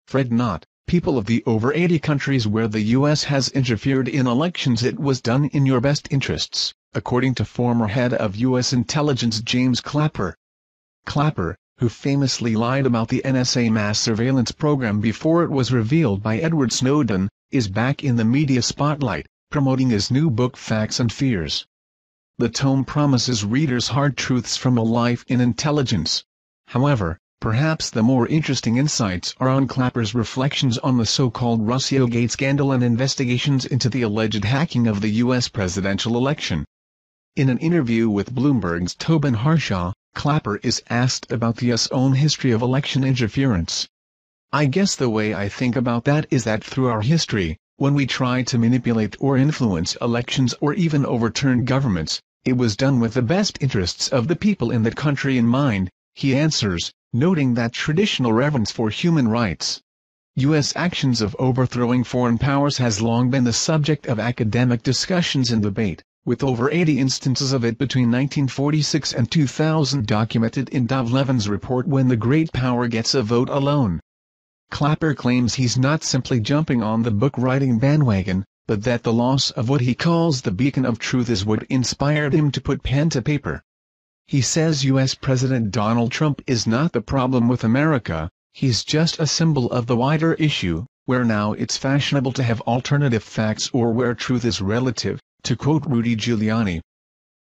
Fret not, people of the over 80 countries where the U.S. has interfered in elections. It was done in your best interests, according to former head of U.S. intelligence James Clapper. Clapper, who famously lied about the NSA mass surveillance program before it was revealed by Edward Snowden, is back in the media spotlight, promoting his new book Facts and Fears. The tome promises readers hard truths from a life in intelligence. However, perhaps the more interesting insights are on Clapper's reflections on the so-called Russiagate scandal and investigations into the alleged hacking of the U.S. presidential election. In an interview with Bloomberg's Tobin Harshaw, Clapper is asked about the U.S. own history of election interference. "I guess the way I think about that is that through our history, when we try to manipulate or influence elections or even overturn governments, it was done with the best interests of the people in that country in mind," he answers, noting that traditional reverence for human rights. U.S. actions of overthrowing foreign powers has long been the subject of academic discussions and debate, with over 80 instances of it between 1946 and 2000 documented in Dov Levin's report When the Great Power Gets a Vote Alone. Clapper claims he's not simply jumping on the book-writing bandwagon, but that the loss of what he calls the beacon of truth is what inspired him to put pen to paper. He says U.S. President Donald Trump is not the problem with America, he's just a symbol of the wider issue, where now it's fashionable to have alternative facts or where truth is relative, to quote Rudy Giuliani.